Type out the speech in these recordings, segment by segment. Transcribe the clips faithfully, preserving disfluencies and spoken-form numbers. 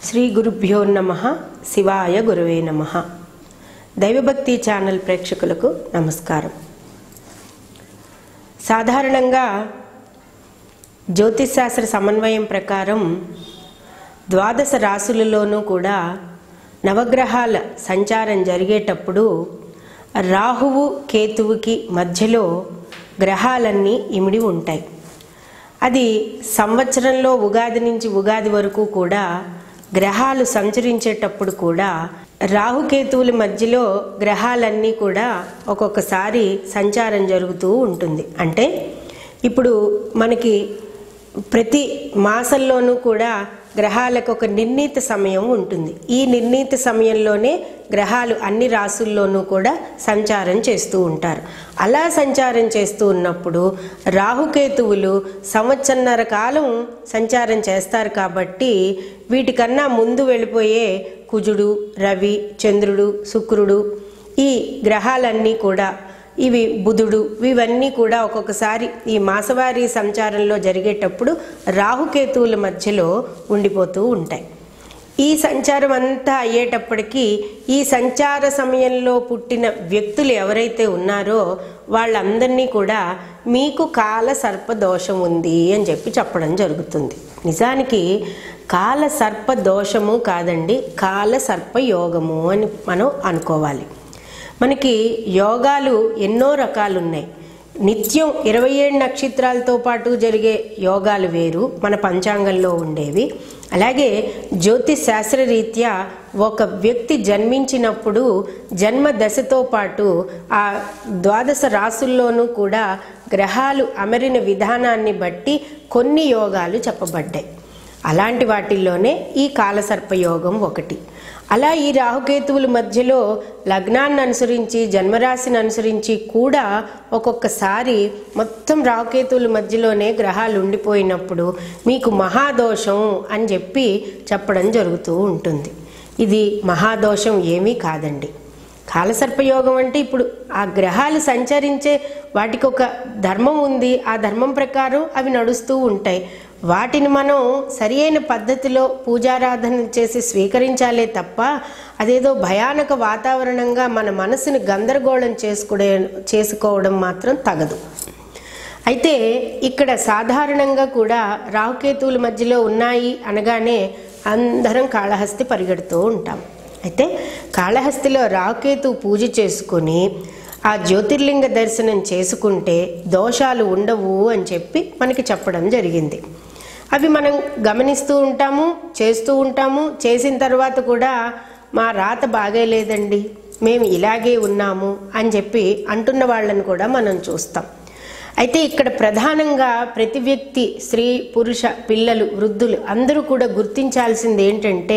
శ్రీ గురుభ్యో నమః. శివాయ గురువే నమః. దైవభక్తి ఛానల్ ప్రేక్షకులకు నమస్కారం. సాధారణంగా జ్యోతిష్ శాస్త్ర సమన్వయం ప్రకారం ద్వాదశ రాశులలోనూ కూడా నవగ్రహాల సంచారం జరిగేటప్పుడు రాహువు కేతువుకి మధ్యలో గ్రహాలన్నీ ఇమిడి ఉంటాయి. అది సంవత్సరంలో ఉగాది నుంచి ఉగాది వరకు కూడా గ్రహాలు సంచరించేటప్పుడు కూడా రాహుకేతువుల మధ్యలో గ్రహాలన్నీ కూడా ఒక్కొక్కసారి సంచారం జరుగుతూ ఉంటుంది. అంటే ఇప్పుడు మనకి ప్రతి మాసంలోనూ కూడా గ్రహాలకు ఒక నిర్ణీత సమయం ఉంటుంది. ఈ నిర్ణీత సమయంలోనే గ్రహాలు అన్ని రాశుల్లోనూ కూడా సంచారం చేస్తూ ఉంటారు. అలా సంచారం చేస్తూ ఉన్నప్పుడు రాహుకేతువులు సంవత్సరన్నర కాలం సంచారం చేస్తారు. కాబట్టి వీటికన్నా ముందు వెళ్ళిపోయే కుజుడు, రవి, చంద్రుడు, శుక్రుడు, ఈ గ్రహాలన్నీ కూడా, ఇవి బుధుడు, ఇవన్నీ కూడా ఒక్కొక్కసారి ఈ మాసవారీ సంచారంలో జరిగేటప్పుడు రాహుకేతువుల మధ్యలో ఉండిపోతూ ఉంటాయి. ఈ సంచారం అంతా అయ్యేటప్పటికీ ఈ సంచార సమయంలో పుట్టిన వ్యక్తులు ఎవరైతే ఉన్నారో వాళ్ళందరినీ కూడా మీకు కాల సర్ప దోషం ఉంది అని చెప్పి చెప్పడం జరుగుతుంది. నిజానికి కాల సర్ప దోషము కాదండి, కాల సర్ప యోగము అని మనం అనుకోవాలి. మనకి యోగాలు ఎన్నో రకాలు ఉన్నాయి. నిత్యం ఇరవై ఏడు నక్షత్రాలతో పాటు జరిగే యోగాలు వేరు మన పంచాంగంలో ఉండేవి. అలాగే జ్యోతిష్ శాస్త్రరీత్యా ఒక వ్యక్తి జన్మించినప్పుడు జన్మ దశతో పాటు ఆ ద్వాదశ రాశుల్లోనూ కూడా గ్రహాలు అమరిన విధానాన్ని బట్టి కొన్ని యోగాలు చెప్పబడ్డాయి. అలాంటి వాటిల్లోనే ఈ కాలసర్పయోగం ఒకటి. అలా ఈ రాహుకేతువుల మధ్యలో లగ్నాన్ని అనుసరించి జన్మరాశిని అనుసరించి కూడా ఒక్కొక్కసారి మొత్తం రాహుకేతువుల మధ్యలోనే గ్రహాలు ఉండిపోయినప్పుడు మీకు మహాదోషం అని చెప్పి చెప్పడం జరుగుతూ ఉంటుంది. ఇది మహాదోషం ఏమీ కాదండి. కాలసర్పయోగం అంటే ఇప్పుడు ఆ గ్రహాలు సంచరించే వాటికి ఒక ధర్మం ఉంది. ఆ ధర్మం ప్రకారం అవి నడుస్తూ ఉంటాయి. వాటిని మనం సరి అయిన పద్ధతిలో పూజారాధన చేసి స్వీకరించాలే తప్ప అదేదో భయానక వాతావరణంగా మన మనసుని గందరగోళం చేసుకునే చేసుకోవడం మాత్రం తగదు. అయితే ఇక్కడ సాధారణంగా కూడా రాహుకేతువుల మధ్యలో ఉన్నాయి అనగానే అందరం కాళహస్తి పరిగెడుతూ ఉంటాం. అయితే కాళహస్తిలో రాహుకేతు పూజ చేసుకొని ఆ జ్యోతిర్లింగ దర్శనం చేసుకుంటే దోషాలు ఉండవు అని చెప్పి మనకి చెప్పడం జరిగింది. అవి మనం గమనిస్తూ ఉంటాము, చేస్తూ ఉంటాము. చేసిన తర్వాత కూడా మా రాత బాగేలేదండి, మేము ఇలాగే ఉన్నాము అని చెప్పి అంటున్న వాళ్ళని కూడా మనం చూస్తాం. అయితే ఇక్కడ ప్రధానంగా ప్రతి వ్యక్తి, స్త్రీ, పురుష, పిల్లలు, వృద్ధులు అందరూ కూడా గుర్తించాల్సింది ఏంటంటే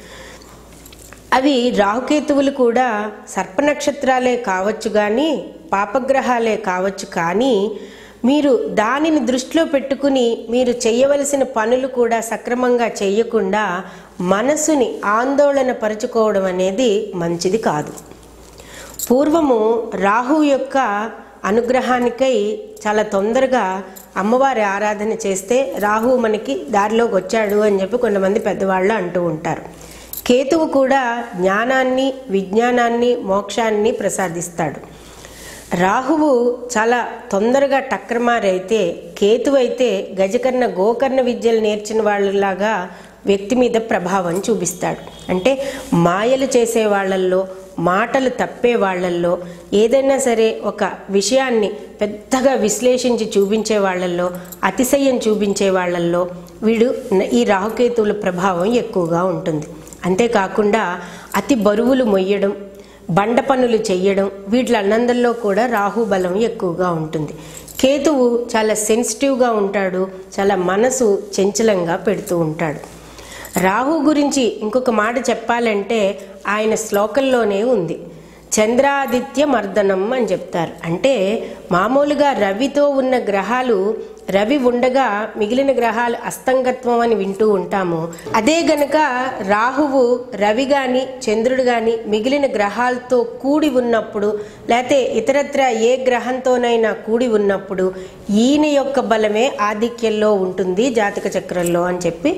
అవి రాహుకేతువులు కూడా సర్పనక్షత్రాలే కావచ్చు కానీ పాపగ్రహాలే కావచ్చు. కానీ మీరు దానిని దృష్టిలో పెట్టుకుని మీరు చేయవలసిన పనులు కూడా సక్రమంగా చేయకుండా మనసుని ఆందోళన పరుచుకోవడం అనేది మంచిది కాదు. పూర్వము రాహు యొక్క అనుగ్రహానికై చాలా తొందరగా అమ్మవారి ఆరాధన చేస్తే రాహు మనకి దారిలోకి వచ్చాడు అని చెప్పి కొంతమంది పెద్దవాళ్ళు అంటూ ఉంటారు. కేతువు కూడా జ్ఞానాన్ని, విజ్ఞానాన్ని, మోక్షాన్ని ప్రసాదిస్తాడు. రాహువు చాలా తొందరగా టక్రమారైతే కేతువు అయితే గజకర్ణ గోకర్ణ విద్యలు నేర్చిన వాళ్ళలాగా వ్యక్తి మీద ప్రభావం చూపిస్తాడు. అంటే మాయలు చేసే వాళ్ళల్లో, మాటలు తప్పే వాళ్ళల్లో, ఏదైనా సరే ఒక విషయాన్ని పెద్దగా విశ్లేషించి చూపించే వాళ్ళల్లో, అతిశయం చూపించే వాళ్ళల్లో వీడు ఈ రాహుకేతువుల ప్రభావం ఎక్కువగా ఉంటుంది. అంతేకాకుండా అతి బరువులు మొయ్యడం, బండ పనులు చెయ్యడం, వీటిలన్నందరిలో కూడా రాహు బలం ఎక్కువగా ఉంటుంది. కేతువు చాలా సెన్సిటివ్గా ఉంటాడు, చాలా మనసు చంచలంగా పెడుతూ ఉంటాడు. రాహు గురించి ఇంకొక మాట చెప్పాలంటే ఆయన శ్లోకంలోనే ఉంది, చంద్రాదిత్య మర్దనం అని చెప్తారు. అంటే మామూలుగా రవితో ఉన్న గ్రహాలు, రవి ఉండగా మిగిలిన గ్రహాలు అస్తంగత్వం అని వింటూ ఉంటాము. అదే గనక రాహువు, రవి కానీ చంద్రుడు కానీ మిగిలిన గ్రహాలతో కూడి ఉన్నప్పుడు, లేకపోతే ఇతరత్ర ఏ గ్రహంతోనైనా కూడి ఉన్నప్పుడు ఈయన యొక్క బలమే ఆధిక్యంలో ఉంటుంది జాతక చక్రంలో అని చెప్పి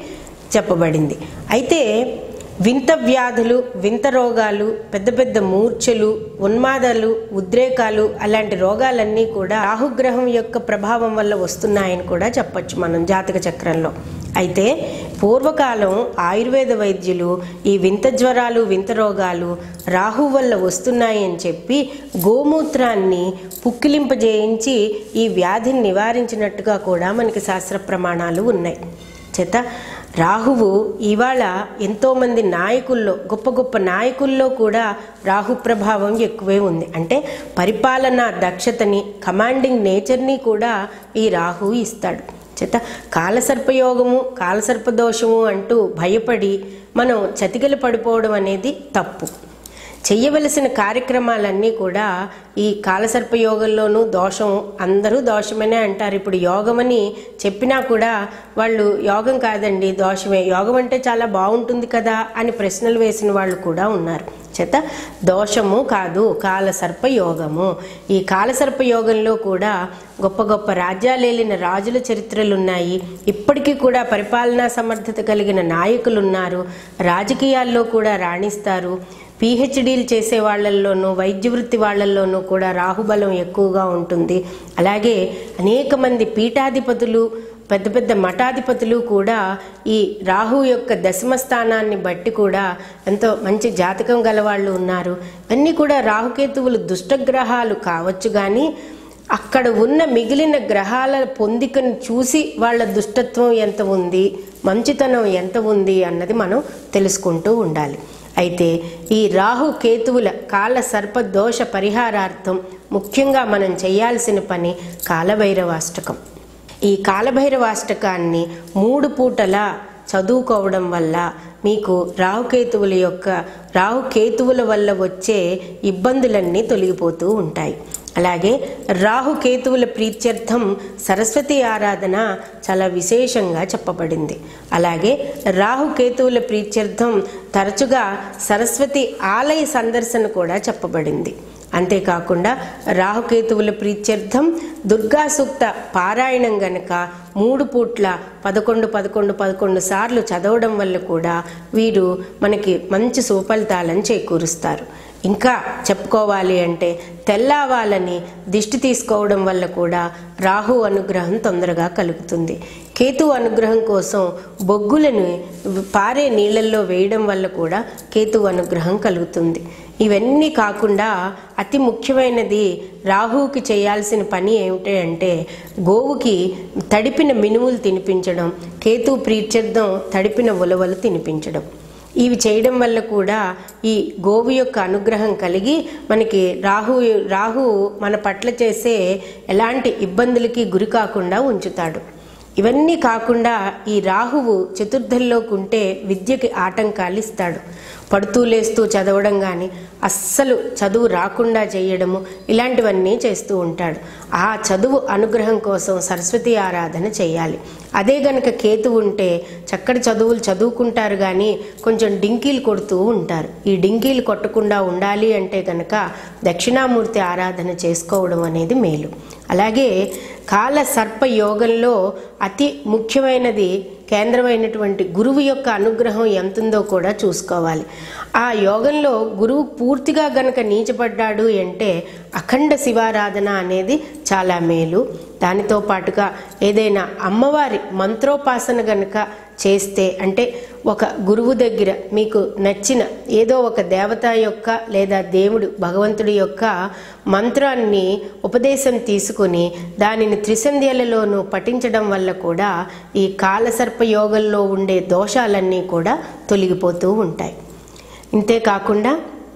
చెప్పబడింది. అయితే వింత వ్యాధులు, వింత రోగాలు, పెద్ద పెద్ద మూర్ఛలు, ఉన్మాదాలు, ఉద్రేకాలు అలాంటి రోగాలన్నీ కూడా రాహుగ్రహం యొక్క ప్రభావం వల్ల వస్తున్నాయని కూడా చెప్పచ్చు మనం జాతక చక్రంలో. అయితే పూర్వకాలం ఆయుర్వేద వైద్యులు ఈ వింత జ్వరాలు, వింత రోగాలు రాహు వల్ల వస్తున్నాయి అని చెప్పి గోమూత్రాన్ని పుక్కిలింపజేయించి ఈ వ్యాధిని నివారించినట్టుగా కూడా మనకి శాస్త్ర ప్రమాణాలు ఉన్నాయి. చేత రాహువు ఇవాళ ఎంతోమంది నాయకుల్లో, గొప్ప గొప్ప నాయకుల్లో కూడా రాహు ప్రభావం ఎక్కువే ఉంది. అంటే పరిపాలనా దక్షతని, కమాండింగ్ నేచర్ని కూడా ఈ రాహువు ఇస్తాడు. చేత కాలసర్పయోగము, కాలసర్పదోషము అంటూ భయపడి మనం చతికిల పడిపోవడం అనేది తప్పు. చెయ్యవలసిన కార్యక్రమాలన్నీ కూడా ఈ కాలసర్పయోగంలోనూ దోషం, అందరూ దోషమనే అంటారు. ఇప్పుడు యోగమని చెప్పినా కూడా వాళ్ళు యోగం కాదండి దోషమే, యోగం అంటే చాలా బాగుంటుంది కదా అని ప్రశ్నలు వేసిన వాళ్ళు కూడా ఉన్నారు. చేత దోషము కాదు, కాలసర్పయోగము. ఈ కాలసర్పయోగంలో కూడా గొప్ప గొప్ప రాజ్యాలేలిన రాజుల చరిత్రలు ఉన్నాయి. ఇప్పటికీ కూడా పరిపాలనా సమర్థత కలిగిన నాయకులు ఉన్నారు. రాజకీయాల్లో కూడా రాణిస్తారు. పిహెచ్డీలు చేసే వాళ్ళల్లోనూ, వైద్య వృత్తి వాళ్ళల్లోనూ కూడా రాహుబలం ఎక్కువగా ఉంటుంది. అలాగే అనేక మంది పీఠాధిపతులు, పెద్ద పెద్ద మఠాధిపతులు కూడా ఈ రాహు యొక్క దశమ స్థానాన్ని బట్టి కూడా ఎంతో మంచి జాతకం గలవాళ్ళు ఉన్నారు. ఇవన్నీ కూడా రాహుకేతువులు దుష్టగ్రహాలు కావచ్చు, కానీ అక్కడ ఉన్న మిగిలిన గ్రహాల పొందికను చూసి వాళ్ళ దుష్టత్వం ఎంత ఉంది, మంచితనం ఎంత ఉంది అన్నది మనం తెలుసుకుంటూ ఉండాలి. అయితే ఈ రాహు కేతువుల కాల సర్ప దోష పరిహారార్థం ముఖ్యంగా మనం చేయాల్సిన పని కాలభైరవాష్టకం. ఈ కాలభైరవాష్టకాన్ని మూడు పూటలా చదువుకోవడం వల్ల మీకు రాహుకేతువుల యొక్క రాహుకేతువుల వల్ల వచ్చే ఇబ్బందులన్నీ తొలగిపోతూ ఉంటాయి. అలాగే రాహుకేతువుల ప్రీత్యర్థం సరస్వతి ఆరాధన చాలా విశేషంగా చెప్పబడింది. అలాగే రాహుకేతువుల ప్రీత్యర్థం తరచుగా సరస్వతి ఆలయ సందర్శన కూడా చెప్పబడింది. అంతేకాకుండా రాహుకేతువుల ప్రీత్యర్థం దుర్గా సూక్త పారాయణం గనక మూడు పూట్ల పదకొండు పదకొండు పదకొండు సార్లు చదవడం వల్ల కూడా వీరు మనకి మంచి సుఫలితాలను చేకూరుస్తారు. ఇంకా చెప్పుకోవాలి అంటే తెల్లవాలని దిష్టి తీసుకోవడం వల్ల కూడా రాహు అనుగ్రహం తొందరగా కలుగుతుంది. కేతు అనుగ్రహం కోసం బొగ్గులను పారే నీళ్ళల్లో వేయడం వల్ల కూడా కేతు అనుగ్రహం కలుగుతుంది. ఇవన్నీ కాకుండా అతి ముఖ్యమైనది రాహువుకి చేయాల్సిన పని ఏమిటి అంటే గోవుకి తడిపిన మినుములు తినిపించడం, కేతు ప్రీత్యర్థం తడిపిన ఉలవలు తినిపించడం. ఇవి చేయడం వల్ల కూడా ఈ గోవు యొక్క అనుగ్రహం కలిగి మనకి రాహు రాహు మన పట్ల చేసే ఎలాంటి ఇబ్బందులకి గురి కాకుండా ఉంచుతాడు. ఇవన్నీ కాకుండా ఈ రాహువు చతుర్థంలోకి ఉంటే విద్యకి ఆటంకాలు ఇస్తాడు. పడుతూ లేస్తూ చదవడం కానీ, అస్సలు చదువు రాకుండా చేయడము, ఇలాంటివన్నీ చేస్తూ ఉంటాడు. ఆ చదువు అనుగ్రహం కోసం సరస్వతి ఆరాధన చేయాలి. అదే గనక కేతు ఉంటే చక్కటి చదువులు చదువుకుంటారు కానీ కొంచెం డింకీలు కొడుతూ ఉంటారు. ఈ డింకీలు కొట్టకుండా ఉండాలి అంటే కనుక దక్షిణామూర్తి ఆరాధన చేసుకోవడం అనేది మేలు. అలాగే కాల సర్ప యోగంలో అతి ముఖ్యమైనది కేంద్రమైనటువంటి గురువు యొక్క అనుగ్రహం ఎంతుందో కూడా చూసుకోవాలి. ఆ యోగంలో గురువు పూర్తిగా గనక నీచపడ్డాడు అంటే అఖండ శివారాధన అనేది చాలా మేలు. దానితో పాటుగా ఏదైనా అమ్మవారి మంత్రోపాసన గనక చేస్తే, అంటే ఒక గురువు దగ్గర మీకు నచ్చిన ఏదో ఒక దేవత యొక్క లేదా దేవుడు భగవంతుడి యొక్క మంత్రాన్ని ఉపదేశం తీసుకుని దానిని త్రిసంధ్యలలోనూ పఠించడం వల్ల కూడా ఈ కాలసర్ప యోగంలో ఉండే దోషాలన్నీ కూడా తొలగిపోతూ ఉంటాయి. ఇంతేకాకుండా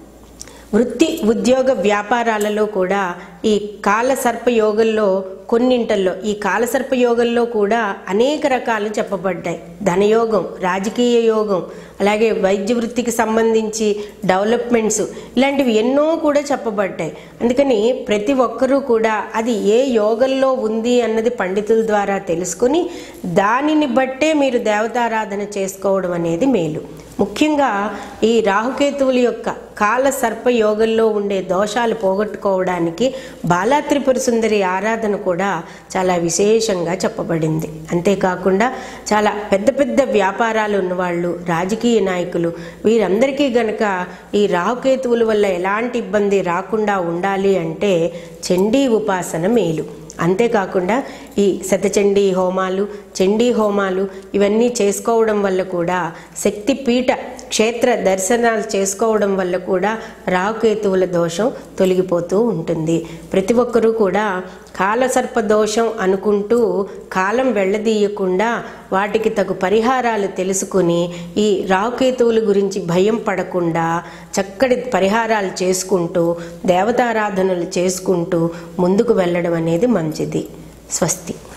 వృత్తి ఉద్యోగ వ్యాపారాలలో కూడా ఈ కాలసర్ప యోగంలో కొన్నింటల్లో ఈ కాలసర్ప యోగంలో కూడా అనేక రకాలు చెప్పబడ్డాయి. ధనయోగం, రాజకీయ యోగం, అలాగే వైద్య వృత్తికి సంబంధించి డెవలప్మెంట్స్, ఇలాంటివి ఎన్నో కూడా చెప్పబడ్డాయి. అందుకని ప్రతి ఒక్కరూ కూడా అది ఏ యోగంలో ఉంది అన్నది పండితుల ద్వారా తెలుసుకుని దానిని బట్టే మీరు దేవతారాధన చేసుకోవడం అనేది మేలు. ముఖ్యంగా ఈ రాహుకేతువుల యొక్క కాల సర్ప యోగంలో ఉండే దోషాలు పోగొట్టుకోవడానికి బాలా త్రిపుర సుందరి ఆరాధన కూడా చాలా విశేషంగా చెప్పబడింది. అంతేకాకుండా చాలా పెద్ద పెద్ద వ్యాపారాలు ఉన్నవాళ్ళు, రాజకీయ నాయకులు, వీరందరికీ గనక ఈ రాహుకేతువుల వల్ల ఎలాంటి ఇబ్బంది రాకుండా ఉండాలి అంటే చండీ ఉపాసన మేలు. అంతేకాకుండా ఈ శతచండీ హోమాలు, చండీ హోమాలు ఇవన్నీ చేసుకోవడం వల్ల కూడా శక్తిపీఠ క్షేత్ర దర్శనాలు చేసుకోవడం వల్ల కూడా రాహుకేతువుల దోషం తొలగిపోతూ ఉంటుంది. ప్రతి ఒక్కరూ కూడా కాలసర్ప దోషం అనుకుంటూ కాలం వెళ్ళదీయకుండా వాటికి తగు పరిహారాలు తెలుసుకుని ఈ రాహుకేతువుల గురించి భయం పడకుండా చక్కటి పరిహారాలు చేసుకుంటూ దేవతారాధనలు చేసుకుంటూ ముందుకు వెళ్ళడం అనేది మంచిది. స్వస్తి.